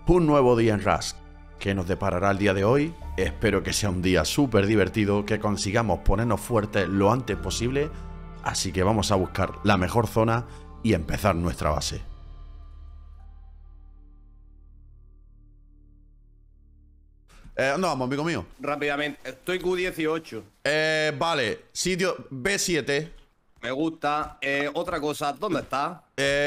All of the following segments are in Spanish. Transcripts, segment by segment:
Un nuevo día en Rust. ¿Qué nos deparará el día de hoy? Espero que sea un día súper divertido, que consigamos ponernos fuertes lo antes posible, así que vamos a buscar la mejor zona y empezar nuestra base. ¿Dónde vamos, amigo mío? Rápidamente, estoy Q18. Vale, sitio B7. Me gusta. Otra cosa, ¿dónde está?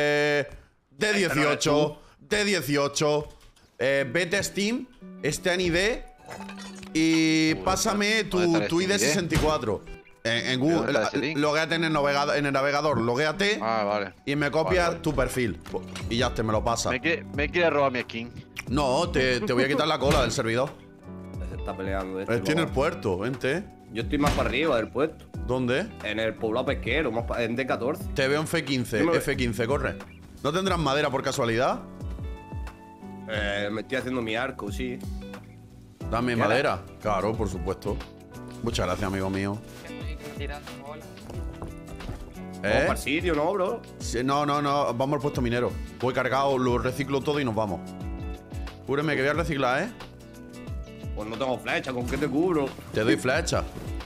D18. D18. Vete a Steam, está en ID y pásame tu ID 64. En Google, loguéate en el navegador, loguéate vale. y me copias tu perfil. Y ya me lo pasa. Me quiere robar mi skin. No, te voy a quitar la cola del servidor. Se está peleando. Estoy en el puerto, vente. Yo estoy más para arriba del puerto. ¿Dónde? En el poblado pesquero, en D14. Te veo en F15, F15, corre. ¿No tendrás madera por casualidad? Me estoy haciendo mi arco, sí. Dame madera. Claro, por supuesto. Muchas gracias, amigo mío. Vamos para el sitio, ¿no, bro? Sí, no, vamos al puesto minero. Voy cargado, lo reciclo todo y nos vamos. Cúbreme que voy a reciclar, ¿eh? Pues no tengo flecha, ¿con qué te cubro? Te doy flecha.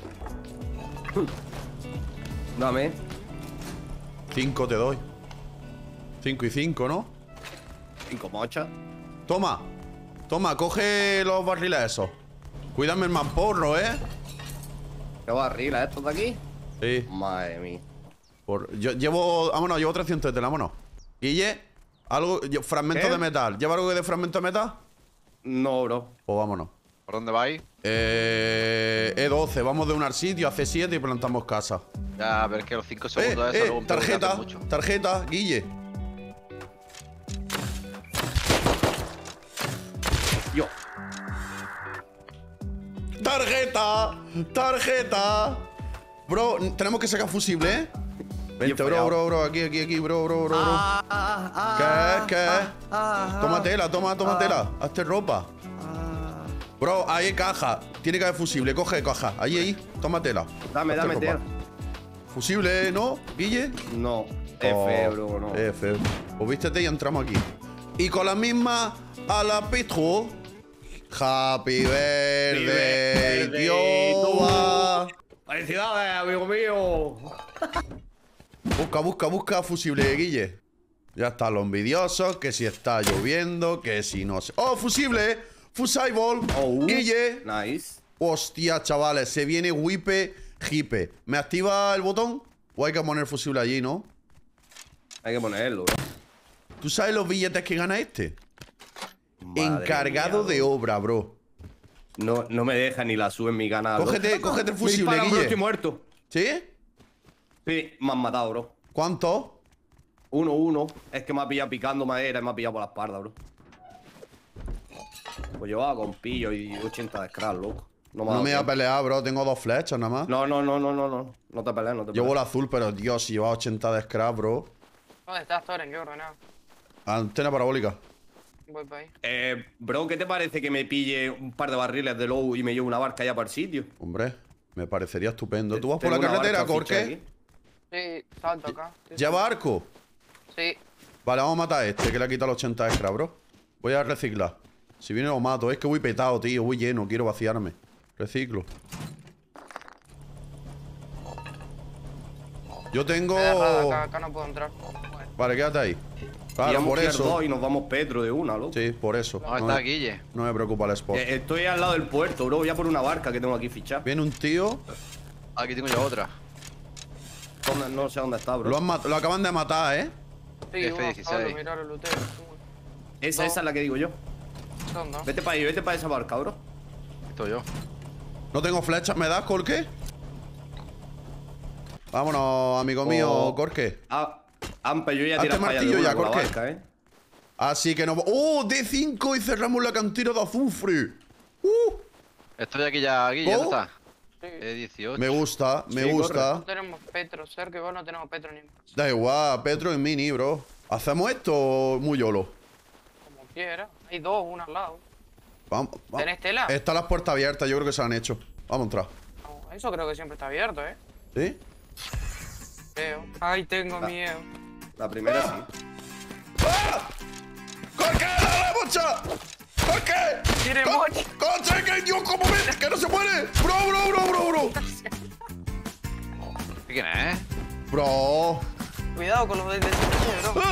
Dame. 5 te doy. 5 y 5, ¿no? 5 mochas. Toma, coge los barriles esos. Cuídame el mamporro, ¿eh? ¿Qué barrila estos de aquí? Sí. Madre mía. Yo llevo... Vámonos, llevo 300 de tela, vámonos. Guille, algo... Fragmento de metal. ¿Lleva algo de fragmento de metal? No, bro. Pues vámonos. ¿Por dónde vais? E12, vamos de un al sitio a C7 y plantamos casa. Ya, pero es que los 5 segundos de eso luego tarjeta, Guille. Yo. ¡Tarjeta! Bro, tenemos que sacar fusible, ¿eh? Vente, bro, aquí, bro. ¿Qué? Toma tela, hazte ropa. Bro, ahí hay caja. Tiene que haber fusible, coge caja. Ahí, toma tela. Dame tela. Fusible, ¿no, Guille? No. F, bro, no. F. Pues vístete y entramos aquí. Y con la misma a la pitro. Happy birthday, Yoba. ¡Felicidades, amigo mío! Busca fusible, Guille. Ya está, lo envidioso, que si está lloviendo, que si no sé. ¡Oh, fusible! ¡Fusible! Guille. Nice. Hostia, chavales, se viene Wipe Hipe. ¿Me activa el botón? ¿O hay que poner fusible allí, no? Hay que ponerlo, bro. ¿Tú sabes los billetes que gana este? Madre Encargado mía, de obra, bro. No me deja ni la sube en mi canal. Cógete el fusible, Guille. Bro, estoy muerto. ¿Sí? Sí, me han matado, bro. ¿Cuánto? 1-1. Es que me ha pillado picando madera y me ha pillado por la espalda, bro. Pues llevaba con pillo y 80 de scrap, loco. No me voy a pelear, bro. Tengo 2 flechas nada más. No. No te pelees, Llevo el azul, pero Dios, si lleva 80 de scrap, bro. ¿Dónde estás, Toren? Qué ordenado. Antena parabólica. Voy para ahí. Bro, ¿qué te parece que me pille un par de barriles de low y me lleve una barca ya para el sitio? Hombre, me parecería estupendo. ¿Tú vas por Tengo la una carretera, barca ficha Corque? aquí. Sí, salto acá. Sí, ¿Lleva arco? Sí. Vale, vamos a matar a este, que le ha quitado los 80 extra, bro. Voy a reciclar. Si viene lo mato. Es que voy petado, tío. Voy lleno, quiero vaciarme. Reciclo. Yo tengo... Acá no puedo entrar. Vale, quédate ahí. Claro, por eso. Y nos vamos Petro de una, loco. Sí, por eso. ¿Dónde está Guille? No me preocupa el spot. Estoy al lado del puerto, bro. Voy a por una barca que tengo aquí fichada. Viene un tío. Aquí tengo yo otra. No sé dónde está, bro. Lo acaban de matar, ¿eh? Sí, F16. Pablo, mirá los looteos. Esa es la que digo yo. ¿Dónde? Vete para ahí, vete para esa barca, bro. Estoy yo. No tengo flechas. ¿Me das, Corque? Vámonos, amigo mío, Corque. Ampe, yo ya Hazte tiré martillo ya, con la Corque. barca, Así que no... ¡Oh! D5 y cerramos la cantera de azufre. Estoy aquí ya, Guille. ¿Dónde está? Sí. 18. Me gusta, me Sí, gusta. No tenemos Petro, cerca, igual no tenemos Petro ni más. Da igual, Petro y Mini, bro. ¿Hacemos esto muy yolo? Como quiera. Hay dos, una al lado. Vamos. ¿Tenés tela? Están las puertas abiertas, yo creo que se han hecho. Vamos a entrar. No, eso creo que siempre está abierto, ¿eh? ¿Sí? Creo. Ay, tengo miedo. La primera sí. ¡Corque! ¡Dale, marcha! ¡Jorge! ¡Tiene mocha! ¡Coche! ¡Que Dios, cómo ves! ¡Que no se muere! ¡Bro! ¿Quién es? ¡Bro! Cuidado con los de bro.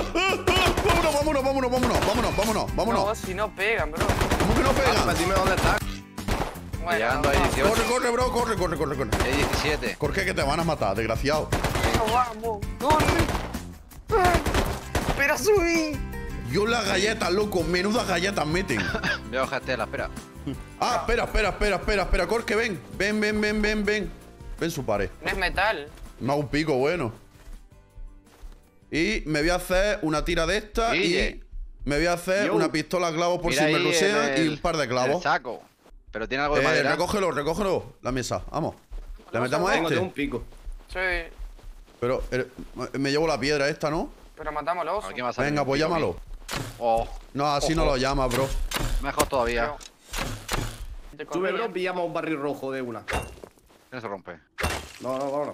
¡Vámonos! No, si no pegan, bro. ¿Cómo que no pegan? Dime dónde está. Bueno, Llegando ahí, 18. Corre, bro, corre. Hay 17. Jorge, que te van a matar, desgraciado. vamos. ¡Corre! ¡Pero subí! Yo las galletas, loco, menudas galletas meten. Voy a bajar Estela, espera. Ah, espera, Jorge, ven. Ven su pared. No es metal. Me hago un pico, bueno. Y me voy a hacer una tira de esta y me voy a hacer una pistola a clavos por Mira si me ahí lo sean el- y un par de El clavos. saco. Pero tiene algo de madera. Recógelo, la mesa, vamos. Le metemos a Tengo un este. pico. Sí, Pero me llevo la piedra esta, ¿no? pero matamos al oso. Aquí me va a salir Venga, un pues pico llámalo. aquí. Oh, No, así no Ojo. lo llama, bro. mejor todavía. Te Sube, corría. bro, pillamos un barril rojo de una. No se rompe. No, vámonos.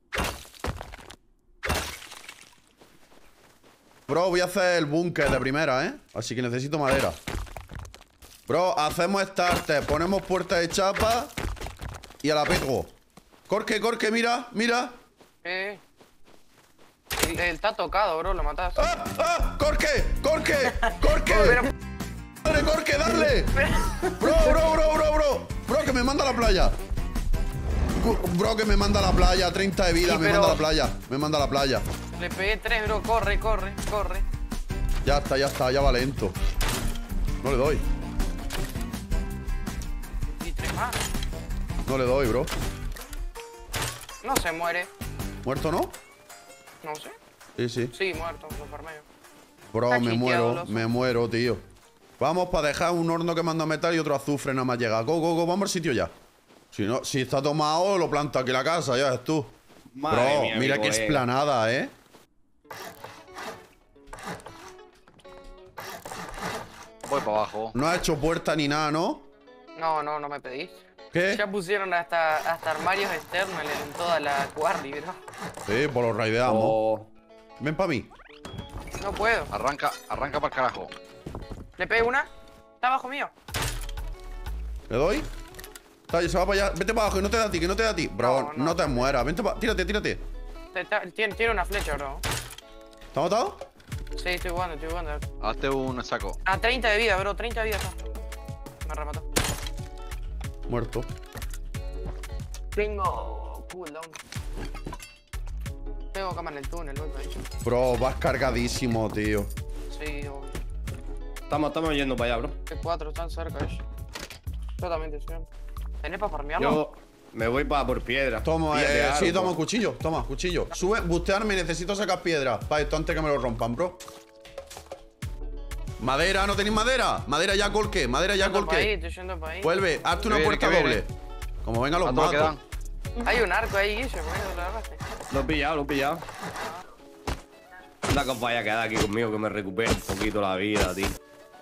Bro, voy a hacer el búnker de primera, ¿eh? Así que necesito madera. Bro, hacemos starter, ponemos puertas de chapa y a la pego. Jorge, mira. Él está tocado, bro, lo mataste. ¡Ah! ¡Jorge! Pero- ¡Dale, Jorge, dale! Bro, que me manda a la playa. Bro, que me manda a la playa, 30 de vida, Sí, me pero- manda a la playa. Le pegué 3, bro. Corre. Ya está, ya va lento. No le doy, Y 3 más. no le doy, bro. No se muere. ¿Muerto no? No sé. Sí. Sí, muerto, lo farmeo. Bro, Está me chiqueado el oso. muero, tío. Vamos para dejar un horno que manda metal y otro azufre nada más llega. Go, vamos al sitio ya. Si está tomado, lo planta aquí la casa, ya ves tú. Madre Bro, mía, mira mi qué colega. esplanada, ¿eh? Voy para abajo. No ha hecho puerta ni nada, ¿no? No me pedís. ¿Qué? Ya pusieron hasta armarios externos en toda la quarry, bro. Sí, pues lo raideamos. Oh, Ven para mí. No puedo. Arranca para el carajo. Le pegué una. Está abajo mío. ¿Le doy? Está, se va para allá. Vete para abajo, que no te da a ti. Bro, No, no te mueras. Vente tírate. Tiene una flecha, bro. ¿Está matado? Sí, estoy jugando. Hazte un saco. A 30 de vida, bro. 30 de vida está. Me remató. Muerto. Tengo cooldown. Tengo cama en el túnel, loco. Ahí. Bro, vas cargadísimo, tío. Sí, obvio. estamos yendo para allá, bro. T4 están cerca ellos. Yo también te estoy. ¿Tenés para farmearlo? Yo me voy por piedra. Toma, Píllate algo. sí, toma cuchillo. Sube, bustearme, necesito sacar piedra. Para esto antes que me lo rompan, bro. Madera, ¿no tenéis madera? Madera ya, colque. Estoy yendo para ahí. Vuelve, hazte una viene, puerta que viene. doble. Como venga los ¿Cuánto matos. quedan? Hay un arco ahí, Guille, bueno, la agarraste. Lo he pillado. Anda que os vaya a quedar aquí conmigo, que me recupere un poquito la vida, tío.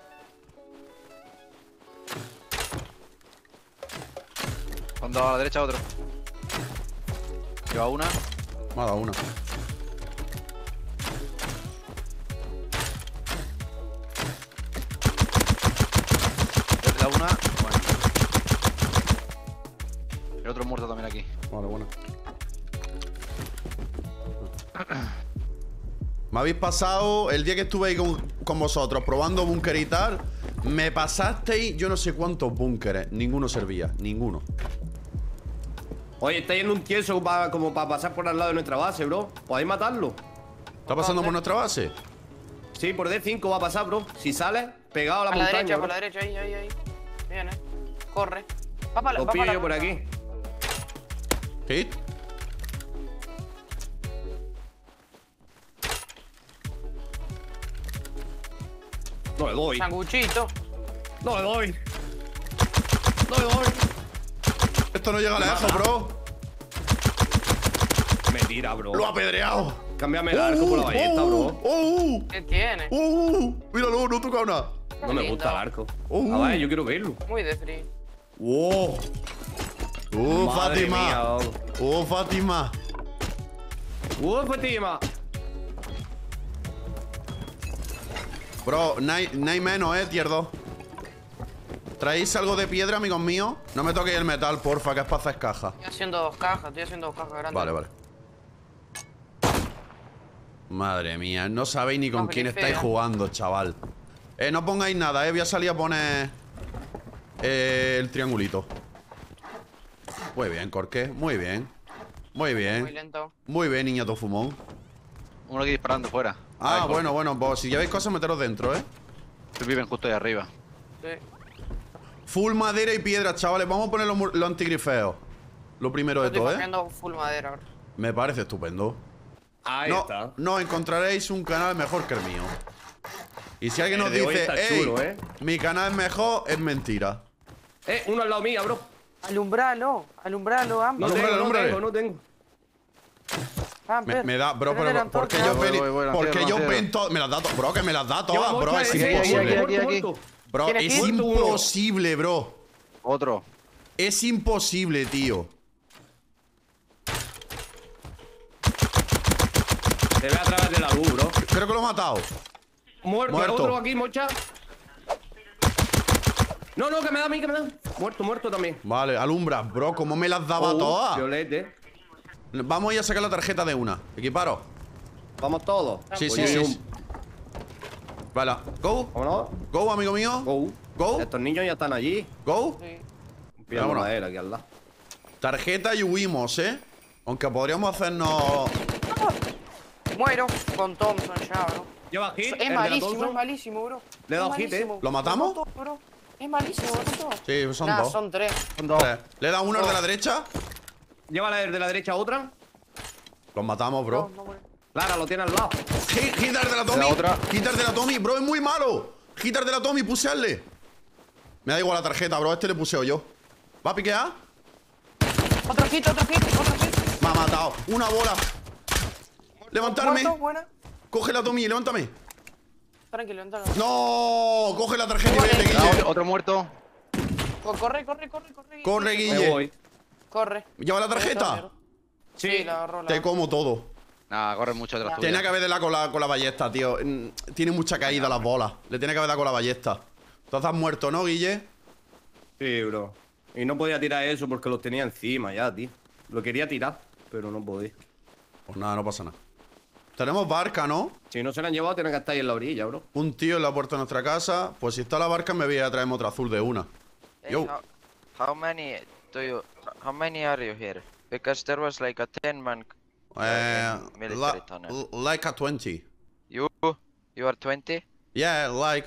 Cuando a la derecha otro. Lleva una. Me ha dado una. Le da una. Bueno. El otro muerto también aquí. Vale, bueno. Me habéis pasado el día que estuve ahí con vosotros probando búnker y tal. Me pasasteis yo no sé cuántos búnkeres. Ninguno servía, ninguno. Oye, está yendo un tieso como para pasar por al lado de nuestra base, bro. ¿Podéis matarlo? ¿Está pasando por nuestra base? Sí, por D5 va a pasar, bro. Si sale, pegado a la A la montaña, derecha, bro. por la derecha, ahí. Viene. Corre. Va para Lo pillo yo por aquí. ¿Hit? No le doy. Sanguchito. No le doy. Esto no llega lejos, bro. Me tira, bro. Lo ha apedreado. Cámbiame el arco por la ballesta, bro. ¿Qué tiene? Míralo, no toca nada. No me gusta el arco. Oh. A ver, yo quiero verlo. Muy de free. Wow. Madre Fátima. mía, Fátima. Fátima. Bro, no hay menos, tier 2. ¿Traéis algo de piedra, amigos míos? No me toquéis el metal, porfa, que es para hacer cajas. Estoy haciendo 2 cajas, grandes. Vale, vale. Madre mía, no sabéis ni con No, quién qué estáis fea. jugando, chaval. No pongáis nada, voy a salir a poner el triangulito. Muy bien, Corque, muy bien. Muy Muy bien. lento. Muy bien, niñato fumón. Uno aquí disparando fuera. Ah, Ahí, bueno, bueno, pues si lleváis cosas, meteros dentro, Estos viven justo ahí arriba. Sí. Full madera y piedra, chavales. Vamos a poner los antigrifeos. Lo primero de Estoy todo, farmeando full madera ahora. Me parece estupendo. Ahí No, está. no encontraréis un canal mejor que el mío. Y si alguien El nos de hoy dice, está hey, chulo, mi canal es mejor, es mentira. Uno al lado mío, bro. Alumbralo, No Amber. Alumbrale. no tengo. Amber. Me da, bro, Prende la pero ¿por qué antorcha. yo Voy, ven? voy, voy, ¿Por qué lancero, yo lancero. ven todo? Me las da todas, bro, que me las da todas, bro. Es aquí, imposible. aquí. Bro, ¿Tienes es kit? imposible, bro. Otro. Es imposible, tío. Te ve a través de la luz, bro. Creo que lo he matado. Muerto. Muerto. Otro aquí, mocha. No, que me da a mí, que me da. Muerto también. Vale, alumbra, bro, ¿cómo me las daba todas? Violete. Vamos a ir a sacar la tarjeta de una. Equiparos. Vamos todos. Sí, Oye, sí. Vale, go. Vámonos. Go, amigo mío. Go. Go. Estos niños ya están allí. Go. Sí. Pillando Vámonos. madera aquí al lado. Tarjeta y huimos, Aunque podríamos hacernos... Muero con Thompson ya, bro. Lleva hit. Es malísimo, bro. Le he dado Es hit, malísimo. ¿Lo matamos? Lo mato, bro. Es malísimo, bro. Sí, son Nah, dos. son 3. Tres. Le da uno al de la derecha. Lleva de la derecha otra. Los matamos, bro. No muere. Clara, lo tiene al lado. Hitar de la Tommy. La otra. Hitar de la Tommy, bro, es muy malo. Hitar de la Tommy, pusearle. Me da igual la tarjeta, bro. Este le puseo yo. ¿Va a piquear? Otro hit. Me ha matado. Una bola. Levantarme. Muerto, buena. Coge la Tommy, levántame. Tranquilo, entra. No, coge la tarjeta y Vale. vete, Ah, Guille. otro muerto. Corre. Corre, Me Guille. voy. Corre. ¿Lleva la tarjeta? Sí, la agarró. Te como todo. Nah, corre mucho detrás tuya. Tenía que haber de la con la ballesta, tío. Tiene mucha caída las bolas. Le tiene que haber dado con la ballesta. Tú has muerto, ¿no, Guille? Sí, bro. Y no podía tirar eso porque los tenía encima ya, tío. Lo quería tirar, pero no podía. Pues nada, no pasa nada. Tenemos barca, ¿no? Si no se la han llevado, tienen que estar ahí en la orilla, bro. Un tío en la puerta de nuestra casa. Pues si está la barca, me voy a traerme otra azul de una. Hey, Yo. how many how many are you here? Because there was like a 10-man military tunnel. Like a 20. You are 20? Yeah, like.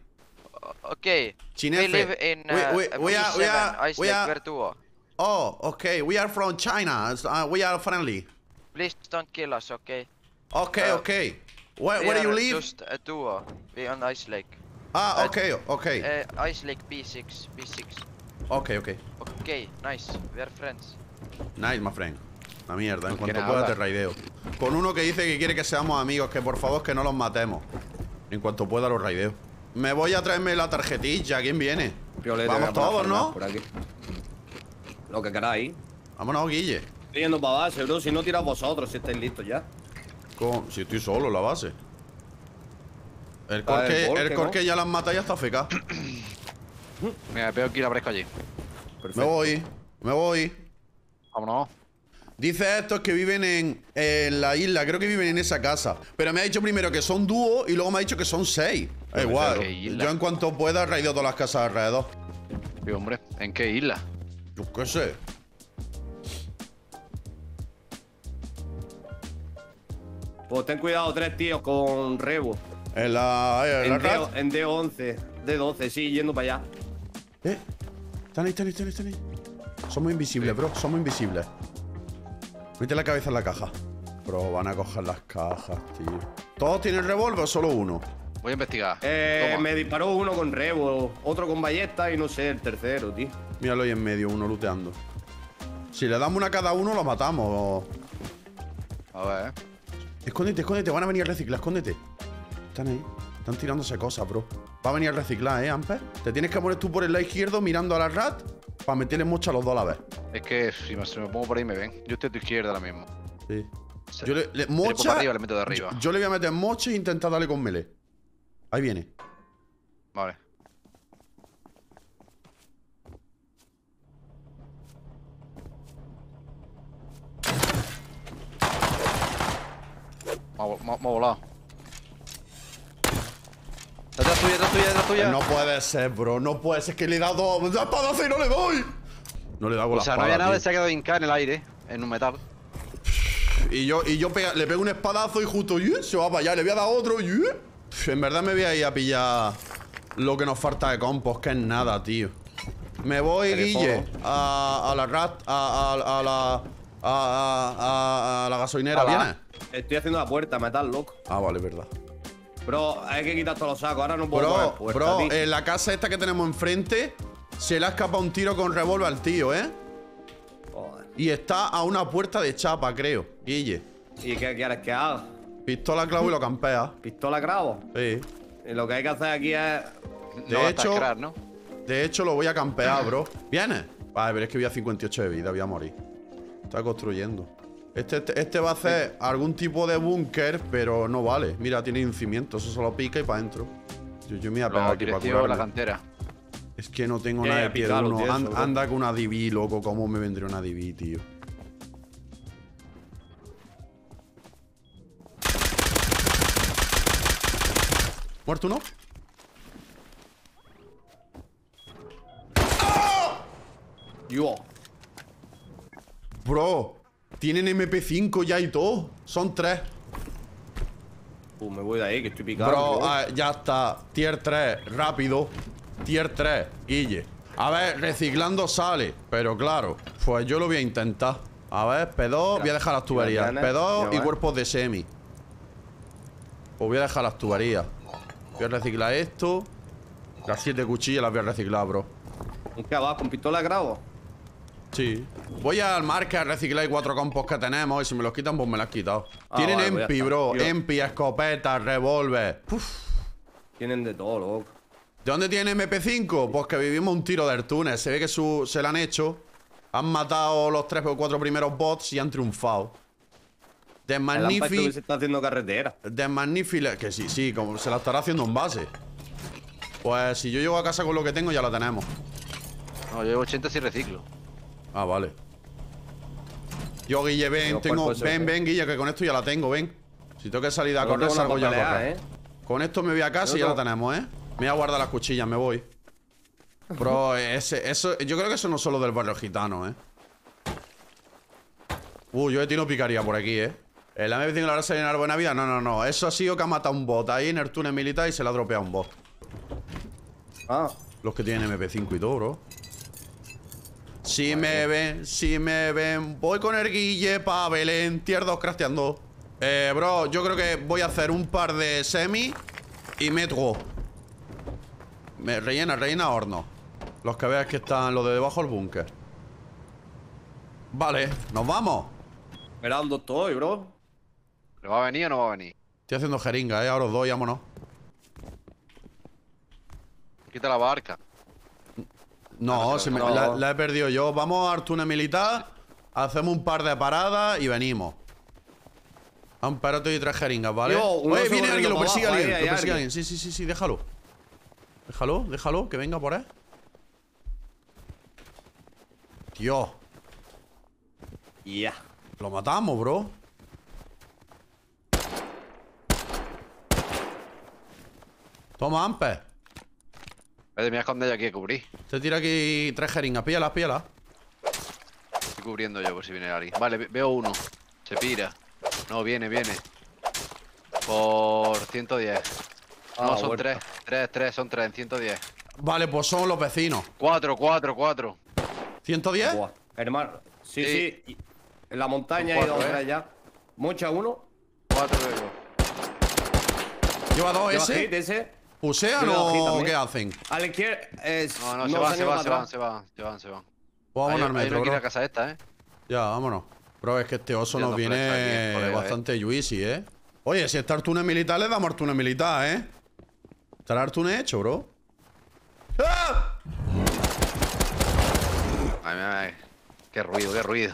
Okay. Chinefe. We live in We are- Ice we Lake are- Verdugo. Oh, okay. We are from China. We are friendly. Please don't kill us, okay? Okay, okay. Where do you live? Just a duo. We on Ice Lake. Ah, okay, okay. Ice Lake B6. Okay, okay. Okay, nice. We are friends. Nice, my friend. La mierda, en ¿Con cuanto quién pueda habla? te raideo. Con uno que dice que quiere que seamos amigos, que por favor que no los matemos. En cuanto pueda los raideo. Me voy a traerme la tarjetilla. ¿Quién viene? Violeta, Vamos voy a poner todos, farmar ¿no? Por aquí. Lo que queráis. Vámonos, Guille. Estoy yendo para base, bro. Si no, tirad vosotros, si estáis listos ya. Si estoy solo en la base. El Ah, el corque, Volque, ¿no? ya las mata y ya está feca. Mira, veo que ir a Bresco allí. Me voy. Vámonos. Dice estos que viven en la isla. Creo que viven en esa casa. Pero me ha dicho primero que son dúos y luego me ha dicho que son 6. Da igual. ¿qué isla? Yo en cuanto pueda raideo todas las casas alrededor. Sí, hombre, ¿en qué isla? Yo qué sé. Pues ten cuidado, 3 tíos con rebo. En la rat. En D11. D12, sí, yendo para allá. Están ahí. Somos invisibles, bro. Somos invisibles. Mete la cabeza en la caja. Bro, van a coger las cajas, tío. ¿Todos tienen revólver o solo uno? Voy a investigar. Toma. Me disparó uno con rebo, otro con ballesta y no sé, el tercero, tío. Míralo ahí en medio, uno looteando. Si le damos una a cada uno, lo matamos. A ver. Escóndete, van a venir a reciclar, escóndete. Están ahí. Están tirándose cosas, bro. Va a venir a reciclar, Amper. Te tienes que poner tú por el lado izquierdo mirando a la rat para meterle mocha a los dos a la vez. Es que si se me pongo por ahí me ven. Yo estoy a tu izquierda ahora mismo. Sí. Se- Yo le pongo mocha. para arriba, le meto de arriba. Yo le voy a meter mocha e intentar darle con melee. Ahí viene. Vale. Me ha volado. Detrás tuya, detrás tuya, detrás tuya. No puede ser, bro. No puede ser que le he dado la espadazo y no le doy. No le he dado con O sea, la no había espada, nada, tío. se ha quedado hincado en el aire, en un metal. Y yo le pego un espadazo y justo se va para allá. Le voy a dar otro. En verdad me voy a ir a pillar lo que nos falta de compos, que es nada, tío. Me voy, Guille, a la rat, a la gasolinera. Hola. ¿Vienes? Estoy haciendo la puerta, metal, loco. Ah, vale, verdad. Bro, hay que quitar todos los sacos. Ahora no puedo poner puerta, Bro, tío. en la casa esta que tenemos enfrente se le ha escapado un tiro con revólver al tío, ¿eh? Joder. Y está a una puerta de chapa, creo, Guille. ¿Y qué quieres que haga? Pistola, clavo y lo campea. ¿Pistola cravo? Sí. Y lo que hay que hacer aquí es... No va a hecho- estar crack, ¿no? De hecho, lo voy a campear, bro. ¿Vienes? Vale, pero es que voy a 58 de vida, voy a morir. Está construyendo. Este va a hacer algún tipo de búnker, pero no vale. Mira, tiene un cimiento, eso solo pica y para adentro. Yo me voy a pegar Lo aquí para dirección la curarme. cantera. Es que no tengo Ya, nada ya, de piedra picalo, uno. tío, eso, bro. Anda con una DB, loco. ¿Cómo me vendría una DB, tío? ¿Muerto uno? Yo. Bro, tienen MP5 ya y todo. Son 3. Me voy de ahí, que estoy picado. Bro, bro. ya está. Tier 3, rápido. Tier 3, Guille. A ver, reciclando sale. Pero claro, pues yo lo voy a intentar. A ver, P2, voy a dejar las tuberías. mira, P2 y mira, cuerpos de semi. Pues voy a dejar las tuberías. Voy a reciclar esto. Las 7 cuchillas las voy a reciclar, bro. ¿Un qué abajo? ¿Con pistola cravo? Sí. Voy al market a reciclar 4 compos que tenemos y si me los quitan, pues me las has quitado. Ah, Tienen vale, pues ya EMPI, está. bro. Yo- EMPI, escopeta, revólver. Tienen de todo, loco. ¿De dónde tiene MP5? Pues que vivimos un tiro del túnel. Se ve que se lo han hecho. Han matado los 3 o 4 primeros bots y han triunfado. De El Lampard que Magnifi... se está haciendo carretera. De Magnifi... Que sí, como se la estará haciendo en base. Pues si yo llego a casa con lo que tengo, ya la tenemos. No, yo llevo 80 sin reciclo. Ah, vale. Yo, Guille, ven, Pero ¿cuál puede ser? ven, Guille, que con esto ya la tengo, ven. Si tengo que salir a Pero correr, tengo una salgo ya a papelea, correr. Con esto me voy a casa y ya Yo la tengo- tenemos, ¿eh? Me voy a guardar las cuchillas, me voy. Bro, eso, yo creo que eso no es solo del barrio gitano, ¿eh? Yo he tenido picaría por aquí, ¿eh? El AM25 la verdad se viene a la buena vida. No. Eso ha sido que ha matado un bot ahí en el túnel militar y se le ha dropeado un bot. Ah, Los que tienen MP5 y todo, bro. Si me ven. Voy con el Guille pa' Belén. Tier 2 crafteando. Bro, yo creo que voy a hacer un par de semi y metro. Me rellena horno. Los que veas que están los de debajo del búnker. Vale, nos vamos. esperando estoy, bro. ¿Pero va a venir o no va a venir? Estoy haciendo jeringa, ahora os doy, vámonos. Quita la barca. No, no. la he perdido yo. Vamos al túnel militar, hacemos un par de paradas y venimos. A un parote y 3 jeringas, ¿vale? Yo, uno Oye, se viene corriendo alguien, lo para persigue abajo, alguien, ahí hay lo persigue alguien. alguien. Sí, déjalo. Déjalo, que venga por ahí. Tío, Ya. lo matamos, bro. Toma, Amper. Me voy a esconder yo aquí a cubrir. Te tira aquí 3 jeringas, píllalas. Estoy cubriendo yo por si viene alguien. Vale, veo uno. Se pira. No, viene. Por 110. No, Ah, son huerta. 3, son 3 en 110. Vale, pues son los vecinos. 4. ¿110? Buah, hermano. Sí, Sí. sí. Y en la montaña Son hay dos 4, tres ya. Mocha uno. 4 luego. Lleva 2 Lleva ese. hit ese. ¿Pusean Lleva hit o también. qué hacen? A la izquierda. No, se se van. han ido para atrás. Se van. Pues vámonos al Hay metro, uno aquí en bro. la casa esta, Ya, vámonos. Bro, es que este oso nos Tirando flechas aquí, viene colega, bastante juicy, ¿eh? Oye, si está el túnel militar, le damos al túnel militar, ¿eh? ¿Estará el túnel hecho, bro? ¡Ah! Ay. Qué ruido.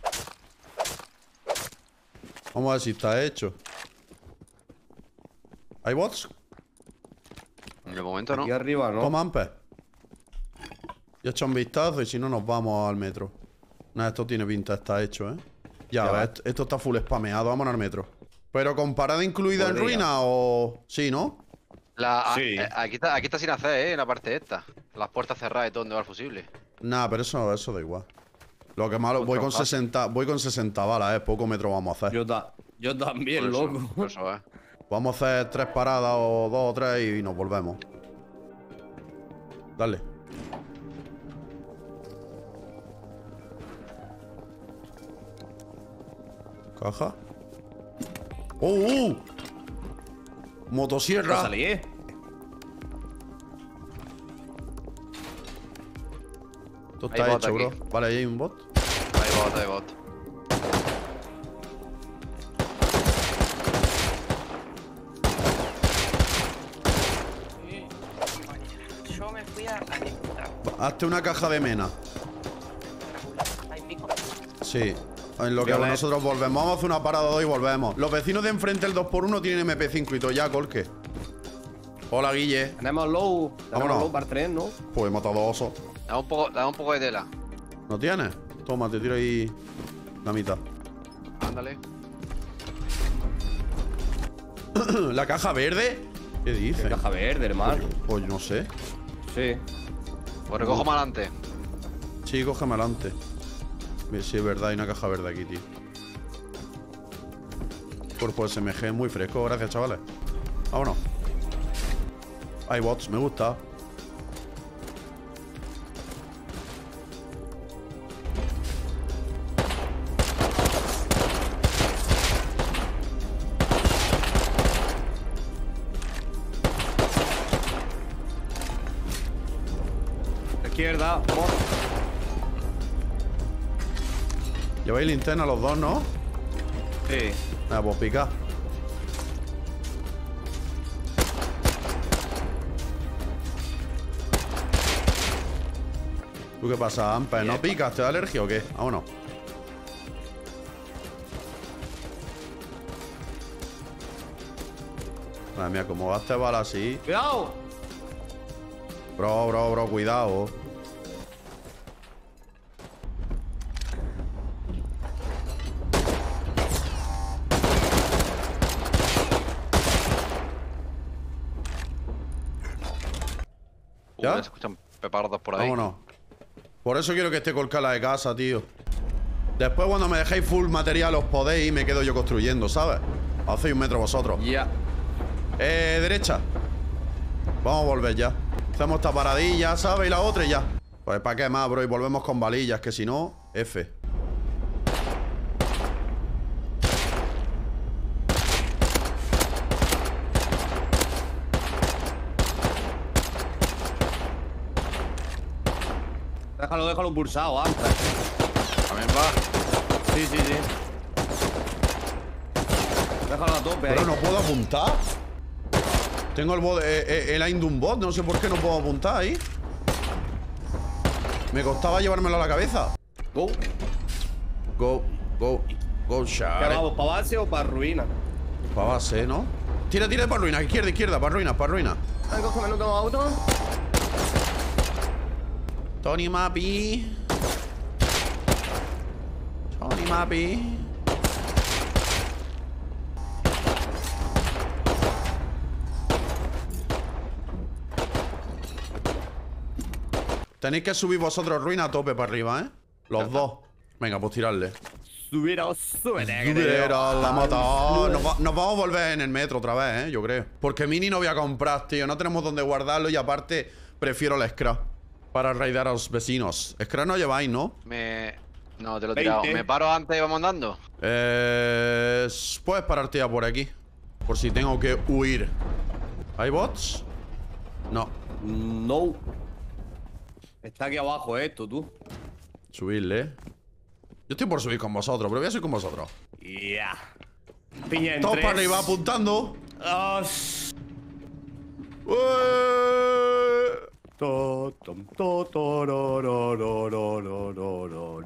Vamos a ver si está hecho. ¿Hay bots? De momento no. Aquí arriba, ¿no? Toma, Ampe. Ya he hecho un vistazo y si no nos vamos al metro. Nada, esto tiene pinta, está hecho, ¿eh? Ya ves, esto está full spameado, vámonos al metro. ¿Pero con parada incluida en ruina o...? Sí, ¿no? Sí. Aquí está sin hacer, en la parte esta. Las puertas cerradas y todo donde va el fusible. Nah, pero eso da igual. Lo que malo, voy con 60 balas, poco metro vamos a hacer. Yo también, loco. Por eso, Vamos a hacer 3 paradas o 2 o 3 y nos volvemos. Dale. Caja. ¡Oh! Motosierra. Salí, Esto está Hay bot hecho, bro. aquí. Vale, ahí hay un bot. Hay bot. Yo me fui a ejecutar. Hazte una caja de mena. Hay pico. Sí. En lo que Violet. nosotros volvemos. Vamos a hacer una parada 2 y volvemos. Los vecinos de enfrente, el 2x1, tienen MP5 y todo ya, Colque. Hola, Guille. Tenemos low. Tenemos Vámonos. low para 3, ¿no? Pues he matado a 2 osos. Da un poco de tela. ¿No tienes? Toma, te tiro ahí la mitad. Ándale. ¿La caja verde? ¿Qué dices? Caja verde, hermano. Pues no sé. Sí. Pues recojo más adelante. Sí, cógeme adelante. Sí, es verdad, hay una caja verde aquí, tío. Cuerpo SMG muy fresco, gracias, chavales. Vámonos. Hay bots, me gusta. Izquierda, bot. Lleváis linterna los dos, ¿no? Sí. Venga, pues pica. ¿Tú qué pasa, Amper? ¿No picas? ¿Te da alergia o qué? Vámonos. Madre mía, como gastes balas así. ¡Cuidado! Bro, cuidado. ¿Ya? Se escuchan pepardos por ahí. Vámonos. Por eso quiero que esté colcada de casa, tío. Después cuando me dejéis full material os podéis y me quedo yo construyendo, ¿sabes? Hacéis un metro vosotros. Ya. Derecha. Vamos a volver ya. Hacemos esta paradilla, ¿sabes? Y la otra y ya. Pues para qué más, bro. Y volvemos con balillas, que si no, F. Déjalo pulsado antes. También va. Sí. Déjalo a tope Pero ahí. no puedo apuntar. Tengo el bot, el aim de un bot. No sé por qué no puedo apuntar ahí. Me costaba llevármelo a la cabeza. Go. Go, ¿Qué shot. vamos? ¿Para base o para ruina? Para base, ¿no? Tira para ruina. Izquierda, para ruina. Ay, cógeme, no tengo auto. Tony Mappy. Tenéis que subir vosotros ruina a tope para arriba, ¿eh? Los dos. Venga, pues tirarle. Subir. La moto. Nos vamos a volver en el metro otra vez, ¿eh? Yo creo. Porque Mini no voy a comprar, tío. No tenemos dónde guardarlo y aparte prefiero la Scrap para raidar a los vecinos. Scrap no lleváis, ¿no? No, te lo he tirado. 20. ¿Me paro antes y vamos andando? Puedes pararte ya por aquí. Por si tengo que huir. ¿Hay bots? No. No. Está aquí abajo esto, tú. Subirle. Yo estoy por subir con vosotros, pero voy a subir con vosotros. Ya. Piña en Todos tres. para arriba apuntando. Ah,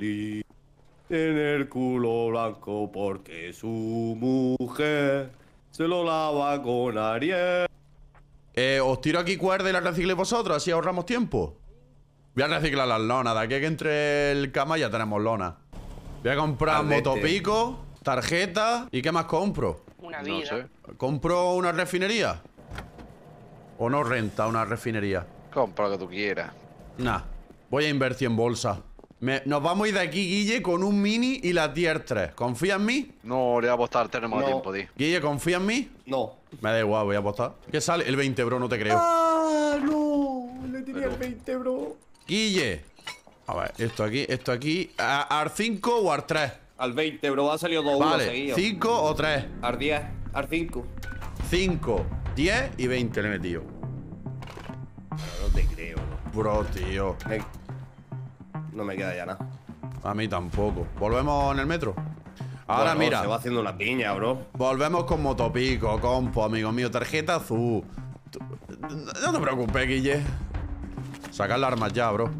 En el culo blanco porque su mujer Se lo lava con Ariel. Os tiro aquí cuerda y la recicléis vosotros, así ahorramos tiempo. Voy a reciclar las lonas. De aquí a que entre el cama ya tenemos lonas. Voy a comprar Albete. motopico, tarjeta. ¿Y qué más compro? Una No vida. sé. ¿Compro una refinería? ¿O no renta una refinería? Compra lo que tú quieras. Nah, voy a invertir en bolsa. Nos vamos a ir de aquí, Guille, con un mini y la tier 3. ¿Confía en mí? No, le voy a apostar, tenemos No. tiempo, tío. Guille, ¿confía en mí? No. Me da igual, voy a apostar. ¿Qué sale? El 20, bro, no te creo. ¡Ah, no! Le tenía el 20, bro. Guille. A ver, esto aquí. ¿Ar 5 o Ar 3? Al 20, bro. Ha salido 2-1 Vale, seguidos. 5 o 3. Al 10. Al 5. 5, 10 y 20 le he metido. No te creo, bro. Bro, tío. No me queda ya nada. A mí tampoco. ¿Volvemos en el metro? Ahora Bueno, mira. Se va haciendo una piña, bro. Volvemos con motopico, compo, amigo mío. Tarjeta azul. No te preocupes, Guille. Sacar las armas ya, bro.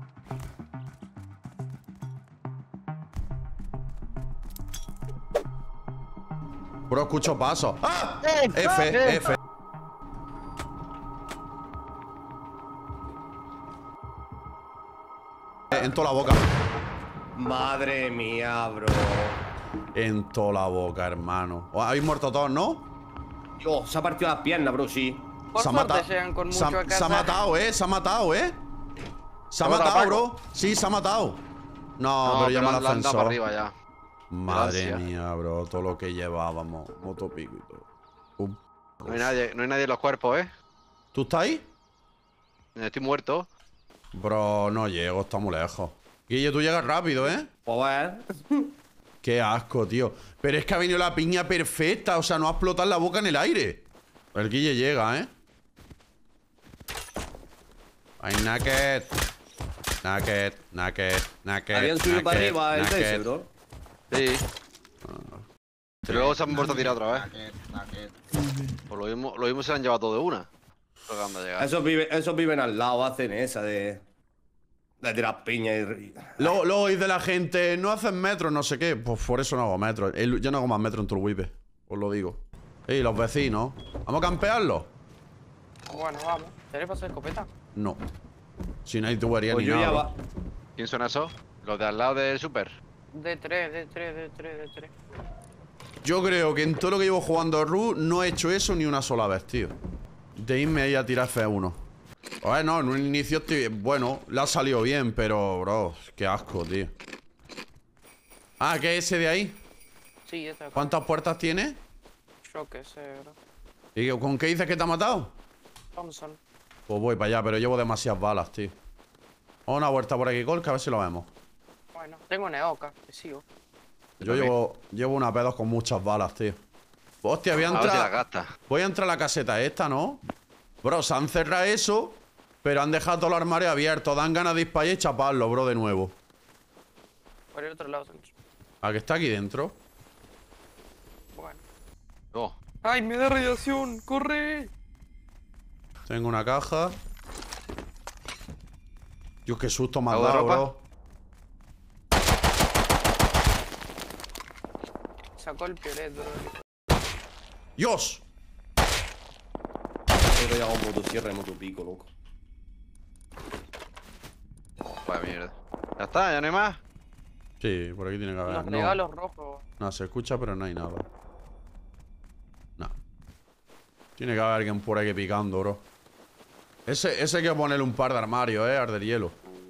Bro, escucho pasos. ¡Ah! F. En toda la boca. Madre mía, bro. En toda la boca, hermano. Habéis muerto todos, ¿no? Dios, se ha partido las piernas, bro, sí. Por Se ha suerte matado. llegan con Se mucho a ha casa. matado, Se ha matado, Se ha matado matado, Paco? bro. Sí, se ha matado. No, No, pero llama al la han dado para ascensor. arriba ya. Madre Gracias. mía, bro. Todo lo que llevábamos. Motopico y todo. No hay nadie en los cuerpos, ¿eh? ¿Tú estás ahí? Estoy muerto. Bro, no llego. Está muy lejos. Guille, tú llegas rápido, ¿eh? Pues a ver. Qué asco, tío. Pero es que ha venido la piña perfecta. O sea, no ha explotado la boca en el aire. El Guille llega, ¿eh? Ay, naked. Naked. Habían subido para arriba el naked. TS, bro. Sí. Pero luego se han vuelto a tirar otra vez. Pues lo mismo se han llevado todo de una. Tocando a llegar. Esos viven al lado, hacen esa de tirar piña y... Luego dice la gente, no hacen metros, no sé qué. Pues por eso no hago metros. Yo no hago más metros en Turwipe. Os lo digo. Ey, los vecinos. ¿Vamos a campearlos? Bueno, vamos. ¿Tenés paso de escopeta? No. Si no hay tubería Pues ni yo ya nada. va. ¿Quién son esos? Los de al lado del super. D3. Yo creo que en todo lo que llevo jugando a Ru no he hecho eso ni una sola vez, tío. De irme ahí a tirar F1. Oye, no, en un inicio estoy... Bueno, le ha salido bien, pero, bro, qué asco, tío. Ah, ¿qué es ese de ahí? Sí, este acá. ¿Cuántas puertas tiene? Yo qué sé, bro. ¿Y con qué dices que te ha matado? Thompson. Pues voy para allá, pero llevo demasiadas balas, tío. Vamos a una vuelta por aquí, Colca, a ver si lo vemos. Bueno, tengo Neoca, que sigo. Yo llevo una P2 con muchas balas, tío. Hostia, voy a A ver si la entrar... gasta. Voy a entrar a la caseta esta, ¿no? Bro, se han cerrado eso, pero han dejado todo el armario abierto. Dan ganas de disparar y chaparlo, bro, de nuevo. Por el otro lado, Sancho. ¿A que está aquí dentro? Bueno. No. ¡Ay, me da radiación! ¡Corre! Tengo una caja. Dios, qué susto me has ¿Algo de dado, ropa? bro. Sacó el piolet, bro. ¡Dios! Pero ya un motosierra y motopico, loco. Vaya mierda. Ya está, ya no hay más. Sí, por aquí tiene que haber. Los No, regalos rojos. no, se escucha, pero no hay nada. No. Tiene que haber alguien por aquí picando, bro. Ese hay que ponerle un par de armarios, arder hielo.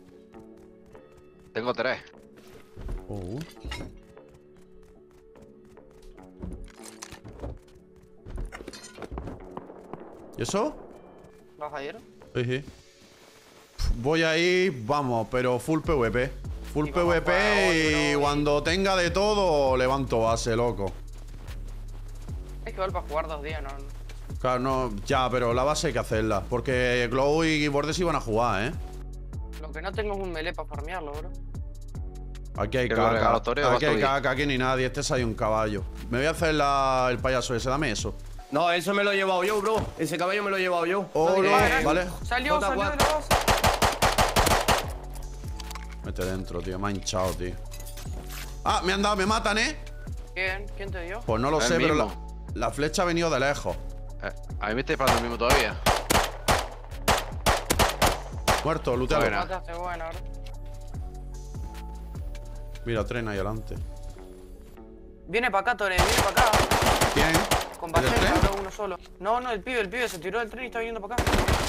Tengo 3. Oh. ¿Y eso? ¿Vas a ir? Sí, sí. Voy ahí, vamos, pero full PvP. Full Y vamos a PvP jugar hoy, y bro, cuando tenga de todo, levanto base, loco. Es que vale para jugar 2 días, ¿no? Claro, no, ya, pero la base hay que hacerla. Porque Glow y Bordes iban a jugar, ¿eh? Lo que no tengo es un melee para farmearlo, bro. Aquí hay ¿Que lo regalo, caca. Toreo, Aquí vas hay tú caca, aquí ni nadie. Este se ha ido un caballo. Me voy a hacer el payaso ese, dame eso. No, eso me lo he llevado yo, bro. Ese caballo me lo he llevado yo. Oh, No no, digas. vale. Salió de la J4. base. Mete dentro, tío. Me ha hinchado, tío. Ah, me han dado, me matan, ¿eh? ¿Quién te dio? Pues no lo El sé, pero mismo. La flecha ha venido de lejos. A mí me está disparando el mismo todavía. Muerto, lutealo. Buena. Mataste, buena, bro. Mira, tren ahí adelante. Viene para acá, Tore, viene para acá. ¿Quién? Con ¿El del bacheta, tren? bro, uno solo. No, el pibe se tiró del tren y está viniendo para acá.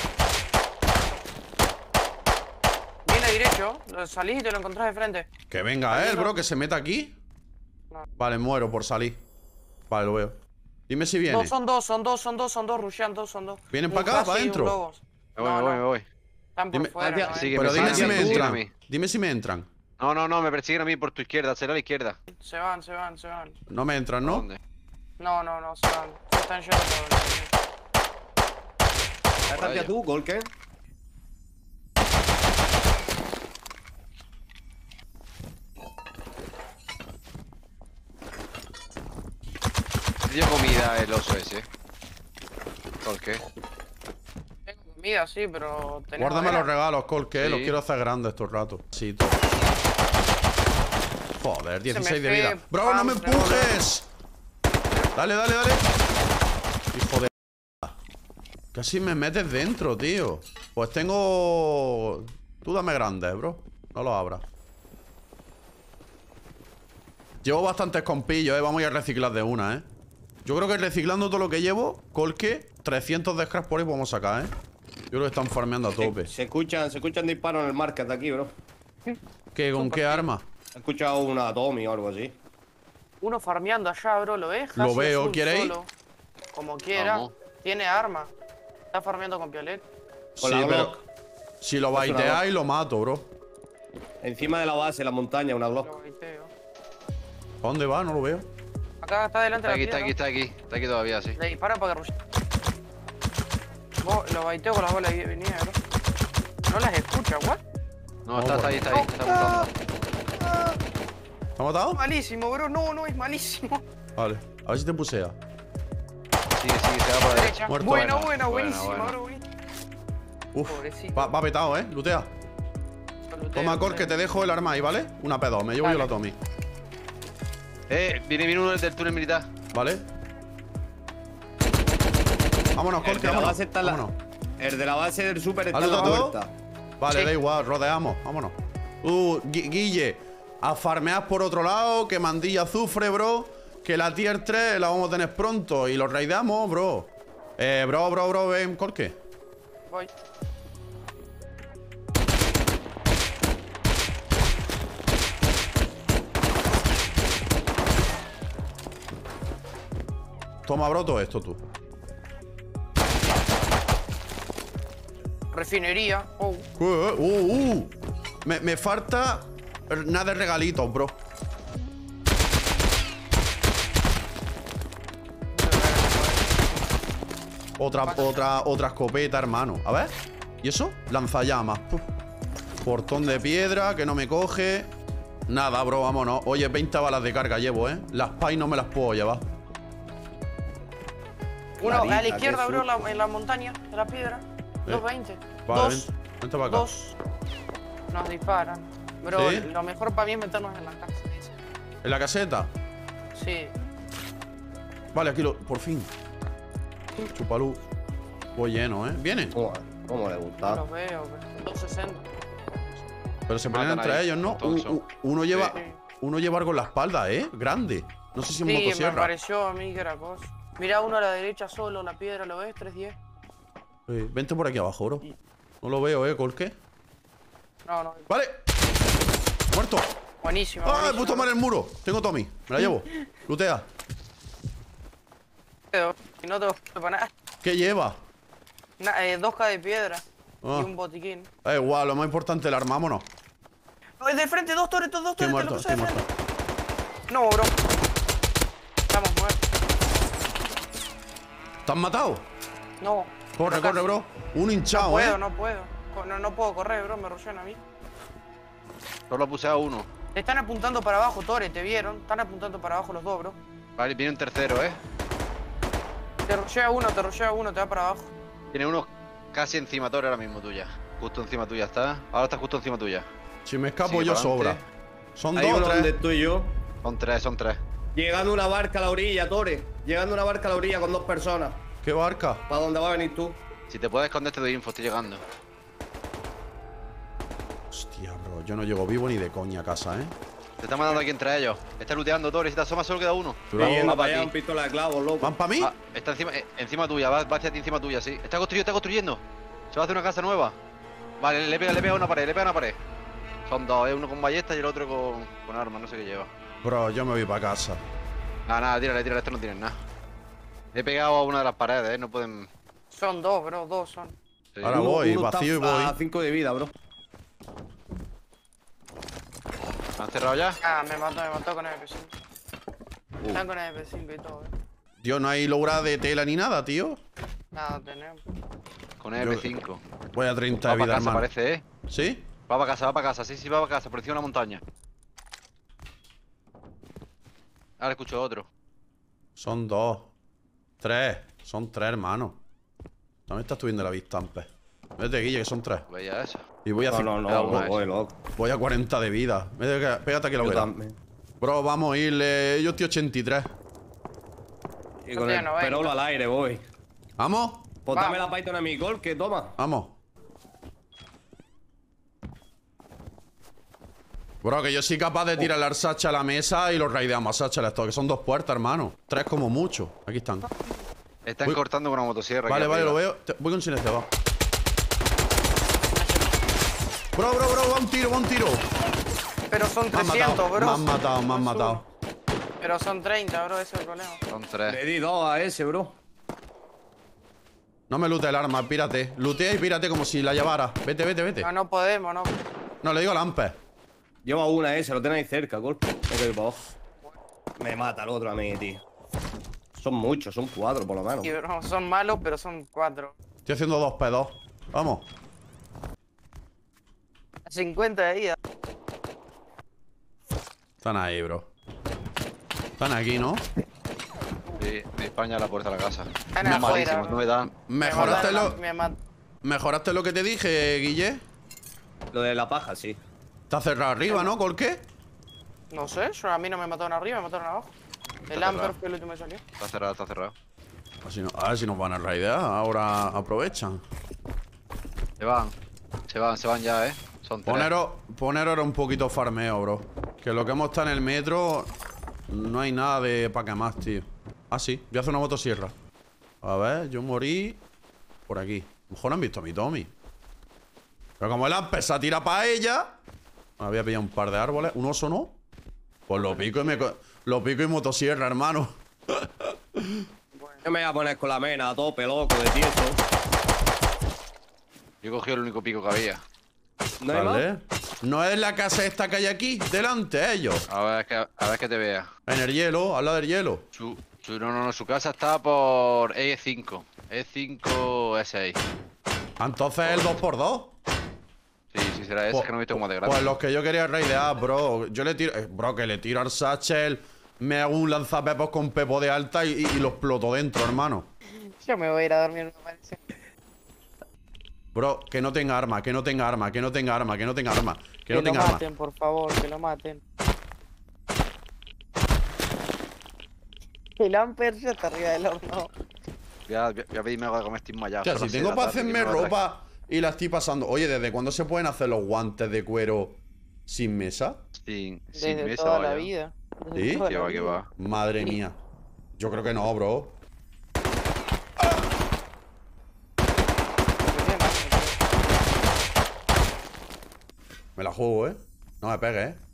Viene derecho, salís y te lo encontrás de frente. Que venga él, bro, que se meta aquí. No. Vale, muero por salir. Vale, lo veo. Dime si viene. No, son dos, rushean, son dos. ¿Vienen Un para acá, Hasi para y un adentro? Lobos. Me voy. Están por Dime- fuera, ¿no? Sigue, Pero me dime si siguen, me me siguen a entran. mí. Dime si me entran. No, me persiguen a mí por tu izquierda, será a la izquierda. Se van. No me entran, ¿no? ¿Dónde? No, se van. Se están yendo todos. Agárrate a tú, Golke. Dio comida el oso ese. ¿Por qué? Tengo comida, sí, pero tenemos Guárdame madera. los regalos, Col, que Sí. los quiero hacer grandes estos ratos. Sí, todo. Joder, 16 de fue vida. ¡Bro, no me pan, empujes! Dale. Hijo de... Casi me metes dentro, tío. Pues tengo... Tú dame grandes, bro. No los abras. Llevo bastantes compillos, vamos a ir a reciclar de una, Yo creo que reciclando todo lo que llevo, Colque, 300 de scrap por ahí podemos sacar, Yo creo que están farmeando a tope. Se escuchan disparos en el market de aquí, bro. ¿Con qué arma? He escuchado una Tommy o algo así. Uno farmeando allá, bro, ¿lo ves? Lo Hasi veo, azul ¿quiere ir? solo. Como quiera. Vamos. Tiene arma. Está farmeando con Piolet. Con Sí, la pero Glock. si lo baiteáis, lo mato, bro. Encima de la base, la montaña, una Glock. Lo baiteo. ¿A dónde va? No lo veo. Acá está delante de la piedra. Está aquí todavía, sí. Le dispara para que rushe. Vos lo baiteo con las bolas y venía, bro. No las escucha, ¿what? No, está ahí, está apuntando. ¿Te ha matado? Malísimo, bro. No, es malísimo. Vale, a ver si te pusea. Sigue, se va por la derecha. Derecha. Muerto. Buena, buenísima, buena. bro. Buenísima. Uf, Pobrecito. va petado, Lutea. Toma, Cor, que te dejo el arma ahí, ¿vale? Una P2, me llevo yo la Tommy. Viene uno del túnel militar. ¿Vale? Vámonos, Cor, El que de la vámonos. base está en la... Vámonos. El de la base del super está ¿Has en la lutado todo? puerta. Vale, Sí. da igual, rodeamos, vámonos. Guille, a farmear por otro lado, que mandilla azufre, bro. Que la tier 3 la vamos a tener pronto y lo raidamos, bro. Bro, ven, Corque. Voy. Toma, bro, todo esto tú. Refinería. Oh. Me falta nada de regalitos, bro. Otra escopeta, hermano. A ver. ¿Y eso? Lanzallamas. Puf. Portón de piedra que no me coge. Nada, bro, vámonos. Oye, 20 balas de carga llevo, Las PAI no me las puedo llevar. Uno a Clarita, la izquierda, qué bro, susto. en la montaña, en la piedra. 220. Vale, Dos. vente para acá. Dos. Nos disparan. Bro, ¿Sí? lo mejor para mí es meternos en la casa. ¿En la caseta? Sí. Vale, aquí lo... Por fin. Chupalú. Voy lleno, ¿Viene? ¿Cómo le No gusta? los veo, pero 260. Pero se pelean Matan entre ahí, ellos, ¿no? Thompson. Uno lleva... Sí. Uno lleva algo en la espalda, Grande. No sé si es Sí, me motosierra. pareció a mí que era cosa. Mirá uno a la derecha solo, la piedra, ¿lo ves? 310. Vente por aquí abajo, bro. No lo veo, ¿Colqué? No. Vale. Muerto. Buenísimo. ¡Ah! He buenísimo. puesto mal el muro. Tengo Tommy. Me la llevo. Lutea. Y no te voy para nada. ¿Qué lleva? 2K de piedra Ah. y un botiquín. Igual, lo más importante, el arma. Vámonos. De frente, dos torres, Estoy te lo muerto, puse de estoy frente. muerto. No, bro. Estamos muertos. ¿Te has matado? No. Corre, pero corre, casi. bro. Un hinchado, No puedo. No puedo correr, bro. Me rushean a mí. Solo puse a uno. Te están apuntando para abajo, Tore. ¿Te vieron? Están apuntando para abajo los dos, bro. Vale, viene un tercero, Te rushea uno, te va para abajo. Tiene uno casi encima Tore ahora mismo tuya. Justo encima tuya está. Ahora está justo encima tuya. Si me escapo Sigue yo, pa'lante. sobra. Son Hay dos, uno donde tres. estoy yo. Son tres. Llegando una barca a la orilla, Tore. Llegando una barca a la orilla con 2 personas. ¿Qué barca? ¿Para dónde vas a venir tú? Si te puedes esconder, te doy info, estoy llegando. Hostia, bro. Yo no llego vivo ni de coña a casa, ¿eh? Te están mandando aquí entre ellos. Está looteando, Tori. Si te asomas, solo queda uno. Tú la- Yendo va para pa' allá, ti. un pistola de clavos, loco. ¿Van para mí? Ah, está encima tuya, va hacia ti encima tuya, sí. Está construyendo. Se va a hacer una casa nueva. Vale, le pega a una pared, Son dos, uno con ballesta y el otro con armas, no sé qué lleva. Bro, yo me voy para casa. Nada, tírale, esto no tienen nada. Le he pegado a una de las paredes, no pueden. Son 2, bro, 2 son. Sí. Ahora voy, vacío y voy. A 5 de vida, bro. ¿Han cerrado ya? Ah, me mató con el MP5. Están con el MP5 y todo, Tío, no hay lograda de tela ni nada, tío. Nada, tenemos. Con el M5. Voy a 30 Va de para vida, casa, hermano. parece, ¿eh? ¿Sí? Va para casa, sí, va para casa, por encima de una montaña. Ahora escucho otro. Son 2. 3. Son 3, hermano. No me estás subiendo la vista, Ampe. Vete, Guille, que son 3. Veía esa. Y voy a no, voy, loco. Voy a 40 de vida. Pégate aquí la Yo hoguera. también. Bro, vamos a irle. Yo estoy 83. Y con Hostia, el 90. perolo al aire voy. ¿Vamos? Pues dame Vamos. la Python a mi gol, que toma. Vamos. Bro, que yo soy capaz de tirar al Sacha a la mesa y los raideamos a Sacha esto, que son 2 puertas, hermano. 3 como mucho. Aquí están. Están Uy. cortando con una motosierra. Vale, aquí vale, arriba. lo veo. Voy con silencio, va. Bro, va un tiro. Pero son Me han 300, matado, bro. me han matado. Pero son 30, bro, ese es el problema. Son 3. Le di 2 a ese, bro. No me lute el arma, pírate. Lutea y pírate como si la llevara. Vete. No podemos, no. No, le digo a Lampe. Lleva una a ese, lo tenéis cerca, golpe. Hay que ir para abajo. Me mata el otro a mí, tío. Son muchos, son 4 por lo menos. Y, bro, son malos, pero son 4. Estoy haciendo 2 P2. Vamos. 50 de vida. Están ahí, bro. Están aquí, ¿no? Sí, de España a la puerta de la casa. Están No, afuera. malísimos, no me dan. ¿Mejoraste lo que te dije, Guille? Lo de la paja, sí. Está cerrado arriba, ¿no? ¿Por qué? No sé, a mí no me mataron arriba, me mataron abajo. El Amber fue el último que salió. Está cerrado. A ver si nos van a raidear. Ahora aprovechan. Se van ya, ¿eh? Son 3. Poneros era un poquito farmeo, bro. Que lo que hemos estado en el metro no hay nada de pa' que más, tío. Ah, sí. Voy a hacer una motosierra. A ver, yo morí por aquí. A lo mejor no han visto a mi Tommy. Pero como él empezó a tirar para ella, me había pillado un par de árboles. Un oso, ¿no? Pues lo pico y motosierra, hermano. Yo me voy a poner con la mena a tope, loco, de tieso. Yo he cogido el único pico que había. ¿No hay más? Vale. No es la casa esta que hay aquí, delante, ellos. A ver que te vea. En el hielo, al lado del hielo. No, su casa está por E5. E5, E6. Entonces el 2x2. Sí, será ese, que no he visto como de grande. Pues los que yo quería raidear, bro. Yo le tiro. Bro, que le tiro al Satchel. Me hago un lanzapepos con pepo de alta y lo exploto dentro, hermano. Yo me voy a ir a dormir, me parece. Bro, que no tenga arma, que no tenga arma. Que lo maten, por favor, que lo maten. El Amper ya está arriba del horno. Voy a pedirme algo de comer, estoy desmayado. O sea, Son si las 6 de tengo la para tarde, hacerme que me lo ropa y la estoy pasando. Oye, ¿desde cuándo se pueden hacer los guantes de cuero sin mesa? Sin Desde mesa, toda vaya. la vida. ¿Sí? Toda Que la va, que vida. va. Madre mía. Yo creo que no, bro. Me la juego, ¿eh? No me pegues, ¿eh?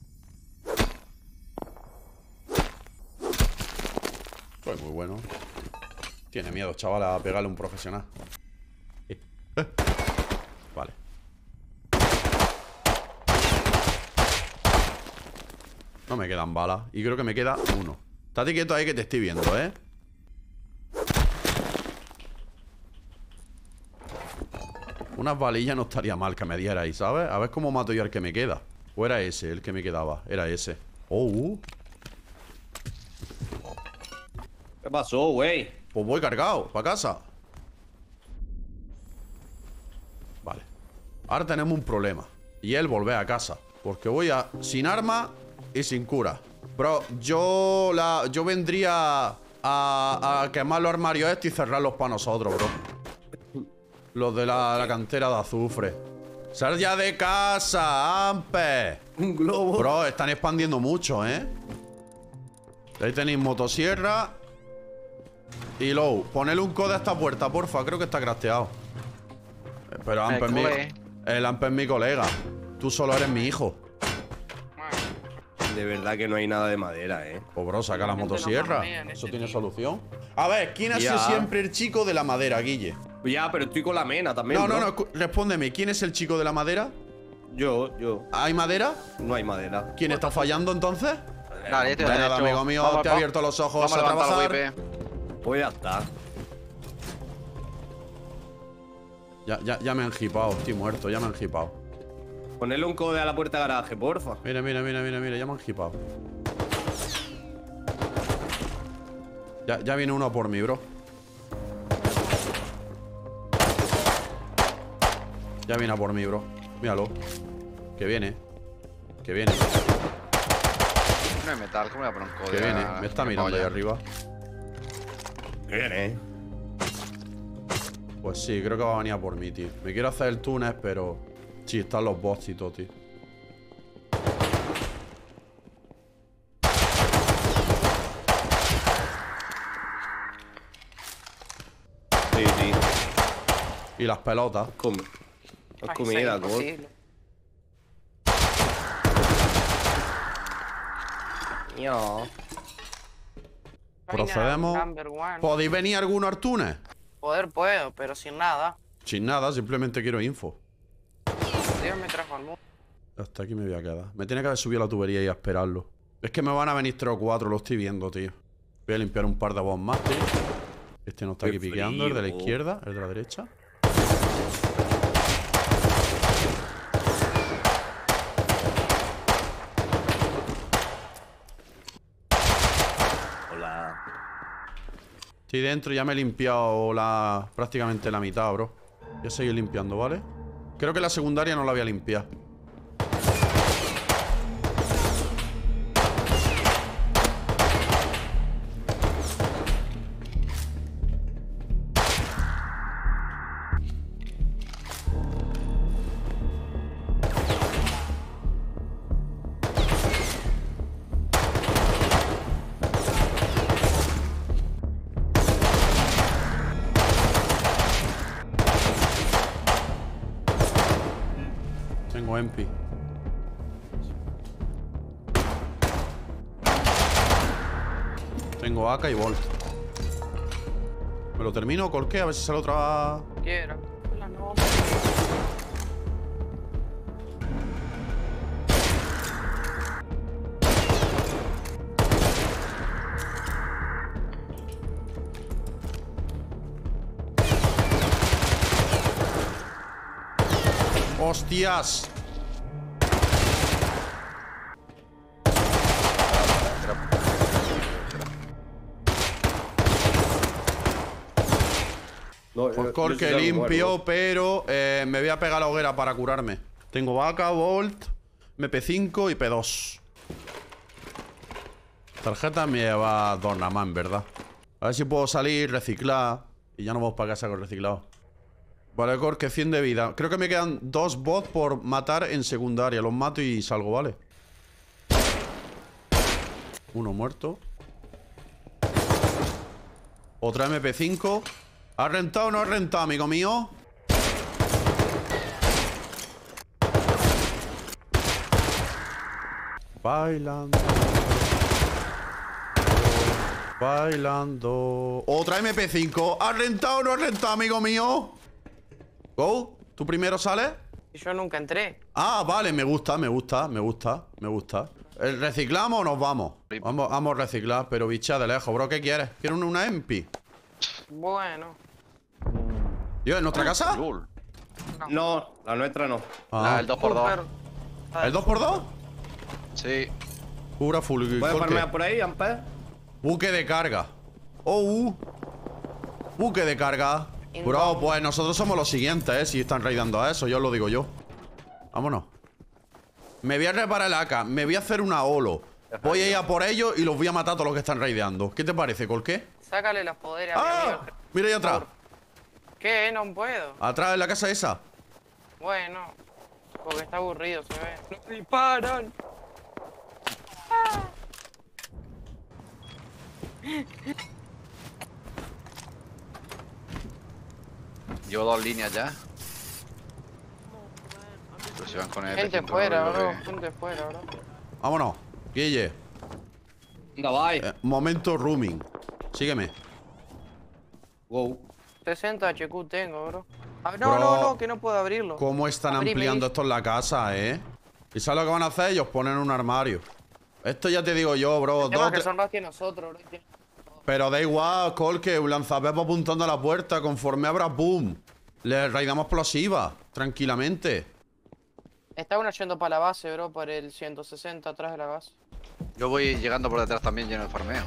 Soy muy bueno. Tiene miedo, chaval, a pegarle a un profesional. Vale. No me quedan balas. Y creo que me queda uno. Estate quieto ahí que te estoy viendo, ¿eh? Unas balillas no estaría mal que me diera ahí, ¿sabes? A ver cómo mato yo al que me queda. O era ese el que me quedaba. Era ese. Oh, ¿Qué pasó, güey? Pues voy cargado, para casa. Vale. Ahora tenemos un problema. Y él volver a casa. Porque voy sin arma y sin cura. Bro, yo vendría a quemar los armarios estos y cerrarlos para nosotros, bro. Los de la cantera de azufre. ¡Sal ya de casa, Ampe! Un globo. Bro, están expandiendo mucho, ¿eh? Ahí tenéis motosierra. Y Low, ponele un code a esta puerta, porfa. Creo que está crafteado. Pero Ampe el Ampe es mi colega. Tú solo eres mi hijo. De verdad que no hay nada de madera, Pues bro, saca la motosierra. Eso tiene solución. A ver, ¿quién ha sido siempre el chico de la madera, Guille? Ya, pero estoy con la mena también. No, respóndeme. ¿Quién es el chico de la madera? Yo. ¿Hay madera? No hay madera. ¿Quién está fallando entonces? Dale, ya te Nada, amigo mío, te ha abierto los ojos a trabajar. Pues ya está. Ya me han hipado, estoy muerto, ya me han hipado. Ponele un code a la puerta de garaje, porfa. Mira, ya me han hipado. Ya viene uno por mí, bro. Ya viene a por mí, bro. Míralo. Que viene. No hay metal, ¿cómo voy a poner un código? Que viene, me está mirando ahí arriba. Viene. Pues sí, creo que va a venir a por mí, tío. Me quiero hacer el túnel, pero... Sí, están los bots y todo, tío. Sí. Y las pelotas. Es comida, ¿cómo? No. Procedemos. ¿Podéis venir alguno al túnel? Poder puedo, pero sin nada. Sin nada, simplemente quiero info. Dios me trajo al mundo. Hasta aquí me voy a quedar. Me tiene que haber subido a la tubería y a esperarlo. Es que me van a venir 3 o 4, lo estoy viendo, tío. Voy a limpiar un par de bombs más, tío. Este no está aquí piqueando, el de la izquierda, el de la derecha. Hola. Estoy dentro, ya me he limpiado prácticamente la mitad, bro. Voy a seguir limpiando, ¿vale? Creo que la secundaria no la voy a limpiar. Tengo MP. Tengo AK y Volt. ¿Me lo termino o colqué? A ver si sale otra... Quiero. La no. ¡Hostias! No, Pues corque limpio, pero me voy a pegar a la hoguera para curarme. Tengo vaca, Volt, MP5 y P2. Tarjeta me lleva 2 nada más, en verdad. A ver si puedo salir, reciclar. Y ya no vamos para casa con reciclado. Vale, corque, 100 de vida. Creo que me quedan 2 bots por matar en secundaria. Los mato y salgo, ¿vale? Uno muerto. Otra MP5. ¿Has rentado o no has rentado, amigo mío? Bailando. Bailando. Otra MP5. ¿Has rentado o no has rentado, amigo mío? Go. ¿Tú primero sales? Yo nunca entré. Ah, vale, me gusta. ¿Reciclamos o nos vamos? Vamos a reciclar, pero bicha de lejos, bro. ¿Qué quieres? ¿Quieres una MP? Bueno. ¿Yo, en nuestra casa? No, la nuestra no. Ah. El 2x2. ¿El 2x2? Sí. Pura full. ¿Puedes farmear por ahí, Amper? Buque de carga. Buque de carga. Bro, pues nosotros somos los siguientes, si están raidando a eso, yo lo digo yo. Vámonos. Me voy a reparar el AK, me voy a hacer una holo. Voy a ir a por ellos y los voy a matar a todos los que están raideando. ¿Qué te parece, Colque? Sácale los poderes a mi ¡Ah! amigo. Mira ahí atrás. ¿Qué? No puedo. Atrás en la casa esa. Bueno, porque está aburrido, se ve. ¡No disparan! Llevo 2 líneas ya. Pero si van con el Gente R100, fuera, no bro. creo que- Gente fuera, bro. Vámonos. Guille. Venga, bye. Momento rooming. Sígueme. Wow. 60 HQ tengo, bro. Ah, Bro, no, que no puedo abrirlo. ¿Cómo están Abrime. ampliando esto en la casa, ¿Y sabes lo que van a hacer? Ellos ponen un armario. Esto ya te digo yo, bro. El tema dos, es que tres- son más que nosotros, bro. Pero da igual, Col, que un lanzapepo apuntando a la puerta. Conforme abra, boom. Le raidamos explosiva. Tranquilamente. Está uno yendo para la base, bro, por el 160 atrás de la base. Yo voy llegando por detrás también lleno de farmeo.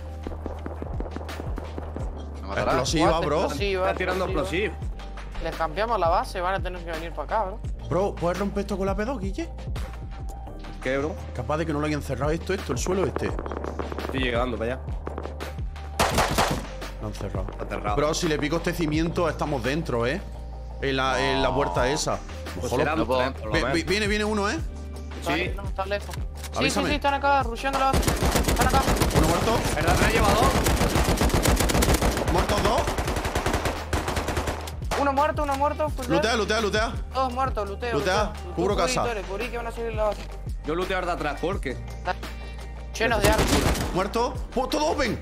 ¿Me matará? Explosiva, Guate, bro. explosiva, Está tirando explosivo. Les cambiamos la base, van a tener que venir para acá, bro. Bro, ¿puedes romper esto con la P2, Guille? ¿Qué, bro? Capaz de que no lo hayan cerrado esto, el suelo este. Estoy llegando para allá. Lo han cerrado. Está cerrado. Bro, si le pico este cimiento, estamos dentro, En la puerta esa. Pues Ojalá. serán no puedo. tres, por lo menos. Viene uno, Sí. No, están lejos. Sí, Avísame. sí, están acá, rusheando la base. Están acá. Uno muerto. El de atrás lleva 2. Muertos dos. Uno muerto. Full Lutea, dead. lutea. Todos muertos, luteo. Lutea, luteo. cubro Cubrí, casa. Tore, cubrí que van a salir la base. Yo luteo de atrás, porque. Llenos de armas. Muerto. ¡Todo open!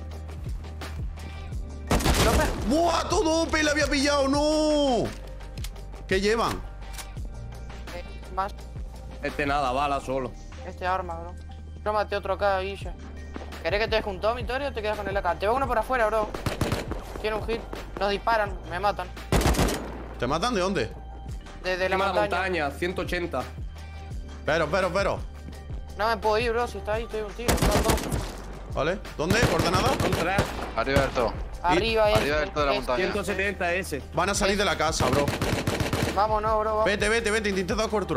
López, ¡Buah! ¡Todo open! ¡Le había pillado! ¡No! ¿Qué llevan? más Este nada, bala solo. este arma, bro. Yo maté otro acá, Guille. ¿Querés que te deje un Tommy, Tori, o te quedas con él acá? Te va uno por afuera, bro. Tiene un hit. Nos disparan, me matan. ¿Te matan de dónde? Desde la Encima de montaña. 180. Pero. No me puedo ir, bro. Si está ahí, estoy un tiro. Están dos. ¿Vale? ¿Dónde? ¿Coordenada? Son 3. Arriba del todo. Arriba, Arriba del todo de la montaña. 170 ese. Van a salir de la casa, bro. Vámonos, bro. Vamos. Vete. Intenta dar cobertura.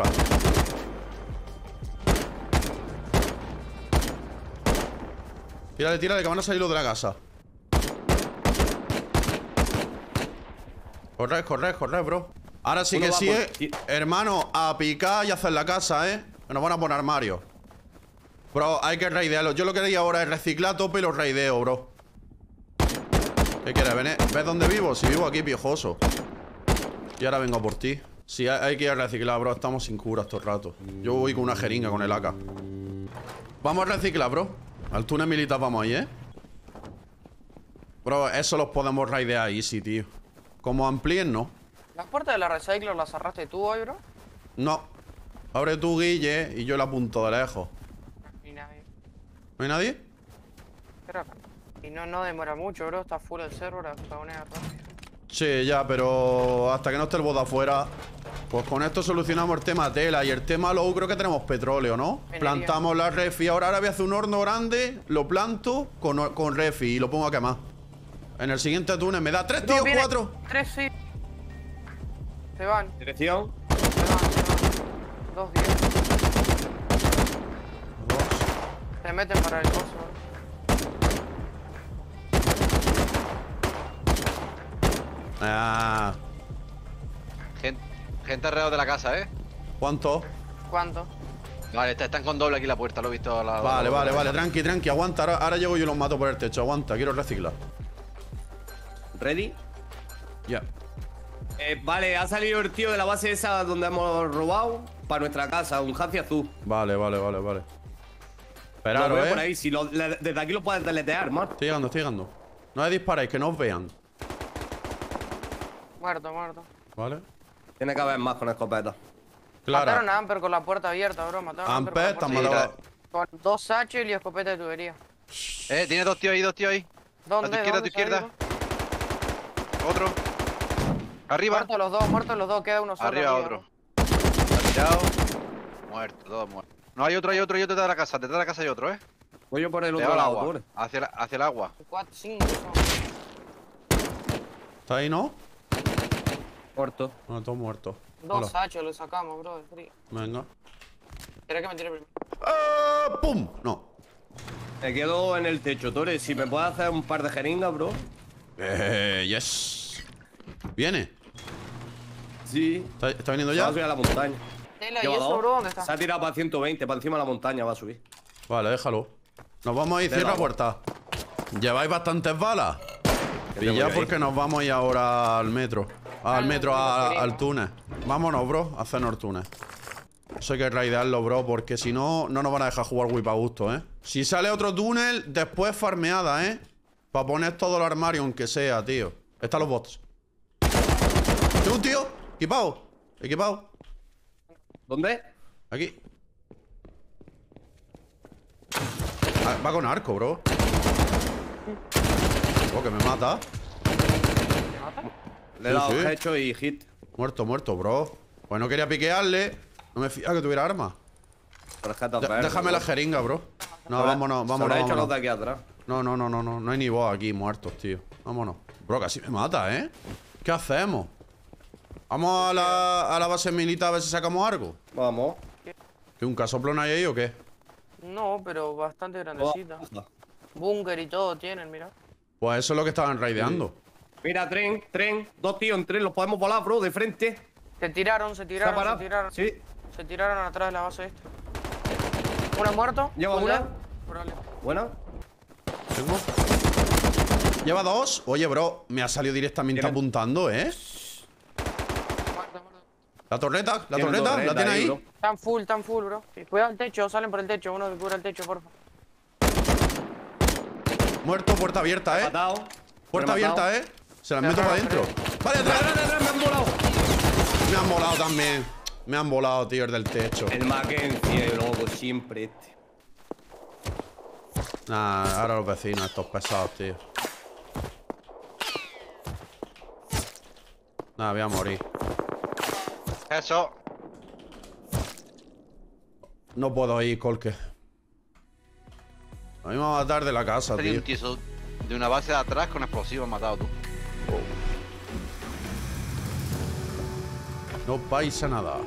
Tírale, que van a salir los de la casa. Corre, bro. Ahora sí Uno que va sí, por- hermano, a picar y hacer la casa, Que nos van a poner armario. Bro, hay que raidearlo. Yo lo que haría ahora es reciclar a tope y los raideo, bro. ¿Qué quieres? ¿Ves dónde vivo? Si vivo aquí, piojoso. Y ahora vengo por ti. Sí, hay que ir a reciclar, bro. Estamos sin curas todo el rato. Yo voy con una jeringa con el AK. Vamos a reciclar, bro. Al túnel militar vamos ahí, Bro, eso los podemos raidear easy, tío. Como amplíen, no. Las puertas de la Recycler las cerraste tú hoy, bro. No. Abre tú, Guille, y yo la apunto de lejos. Ni nadie. ¿No hay nadie? Creo que no. Y no demora mucho, bro. Está full el server, hasta una rápido. Sí, ya, pero hasta que no esté el bot afuera. Pues con esto solucionamos el tema tela. Y el tema luego creo que tenemos petróleo, ¿no? Minería. Plantamos la refi. Ahora voy a hacer un horno grande, lo planto con refi y lo pongo a quemar. En el siguiente túnel me da 3 No, tíos, viene. 4. 3, sí. Se van. Dirección. Se van. 2, 10. Se meten para el coso, bro. Ah, Gente alrededor de la casa, ¿cuánto? ¿Cuánto? Vale, están con doble aquí la puerta, lo he visto a la. Vale, tranqui, aguanta. Ahora llego y los mato por el techo, aguanta, quiero reciclar. Ready. Ya. Vale, ha salido el tío de la base esa donde hemos robado para nuestra casa, un Hansi azul. Vale. Lo Esperaros, veo por ahí, si desde aquí lo puedes deletear, man. Estoy llegando. No le disparéis, que no os vean. Muerto. Vale. Tiene que haber más con escopeta. Mataron Clara. a Amper con la puerta abierta, bro. Mataron a Amper Amper, con están la puerta matando. abierta. Con 2 H y escopeta de tubería. Tiene dos tíos ahí. ¿Dónde? A tu izquierda. Otro. Arriba. Muertos los dos, queda uno solo. Arriba otro. Está tirado. Muerto, todos muertos. No, hay otro detrás de la casa. Detrás de la casa hay otro, Voy yo por el Pegado otro al lado, agua. pobre. Hacia el agua. 4, 5. ¿Está ahí, no? Corto. No, todos muertos. 2 H lo sacamos, bro, de free. Venga. ¿Querés que me tire primero? ¡Pum! No. Me quedo en el techo, Tore. Si me puedes hacer un par de jeringas, bro. Yes. ¿Viene? Sí. ¿Está viniendo Va a ya? subir a la montaña. Nela, ¿y Lleva eso, dos. bro? ¿Dónde está? Se ha tirado para 120, para encima de la montaña va a subir. Vale, déjalo. Nos vamos a ir, cierra la puerta. Lleváis bastantes balas. Y ya porque nos vamos a ir ahora al metro. Al metro, al túnel. Vámonos, bro, a hacernos el túnel. Eso hay que raidearlo, bro, porque si no, no nos van a dejar jugar whip a gusto, ¿eh? Si sale otro túnel, después farmeada, ¿eh? Para poner todo el armario, aunque sea, tío. Están los bots. ¿Tengo un tío? Equipado. Equipado. ¿Dónde? Aquí. Ah, va con arco, bro. Oh, que me mata. Le he dado hecho y hit. Muerto, muerto, bro. Pues no quería piquearle. No me fía que tuviera arma. Déjame la jeringa, bro. No, vámonos, vámonos. Hecho los de aquí atrás. No, no, no, no, no. No hay ni voz aquí, muertos, tío. Vámonos. Bro, casi me mata, ¿eh? ¿Qué hacemos? ¿Vamos a la base militar a ver si sacamos algo? Vamos. ¿Que un casoplón hay ahí o qué? No, pero bastante grandecita. Búnker y todo tienen, mira. Pues eso es lo que estaban raideando. Mira, tren. Dos tíos en tren. Los podemos volar, bro, de frente. Se tiraron. ¿Se ha Sí. Se tiraron atrás de la base esta. Uno muerto. ¿Lleva una? Buena. ¿Tengo? ¿Lleva dos? Oye, bro, me ha salido directamente apuntando, ¿eh? La torreta, la tiene ahí. Están full, bro. Cuidado el techo, salen por el techo. Uno que cubra el techo, porfa. Muerto, puerta abierta, Matado. Puerta abierta, Se las meto para adentro. Vale, atrás. Me han volado. Me han volado también. Me han volado, tío, el del techo. El Mackenzie, loco, siempre este. Nah, ahora los vecinos, estos pesados, tío. Nah, voy a morir. Eso. No puedo ir, Colque. A mí me va a matar de la casa, Tenía tío. un tío de una base de atrás con explosivos matado tú. No paisa nada.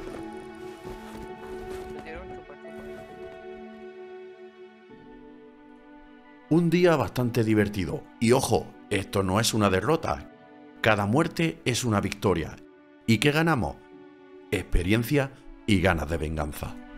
Un día bastante divertido. Y ojo, esto no es una derrota. Cada muerte es una victoria. ¿Y qué ganamos? Experiencia y ganas de venganza.